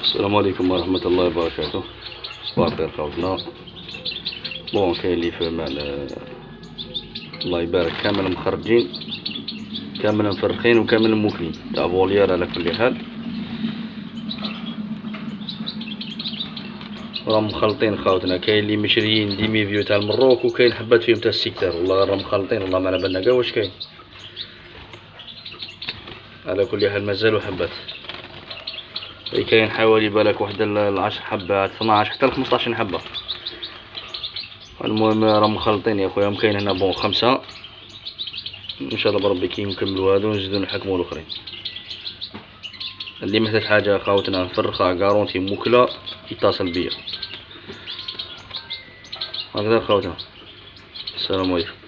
السلام عليكم ورحمة الله وبركاته. صباح الخير خوتنا. بون كاين اللي فهم على الله يبارك كامل مخرجين، كامل مفرخين وكامل موكلين تاع فوليار على كل حال. راهم مخلطين خوتنا، كاين اللي مشريين ديمي فيو تاع المروك وكاين حبات فيهم تاع السيكتار، والله راهم مخلطين، والله ما على بالنا كاع واش كاين. على كل حال مازالوا حبات، كاين حوالي بالك واحد 10 حبات 12 حتى ل 15 حبة. المهم راهم مخلطين يا خويا، كاين هنا بون 5 ان شاء الله بربي كي نكملوا هادو نزيدو نحكموا الاخرين. اللي محتاج حاجه خاوتنا نفرخها كارونتي موكله يتصل بيا. هكذا خاوتنا، السلام عليكم.